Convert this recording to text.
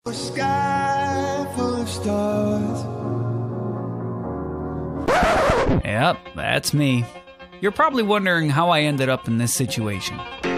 Sky full of stars. Yep, that's me. You're probably wondering how I ended up in this situation.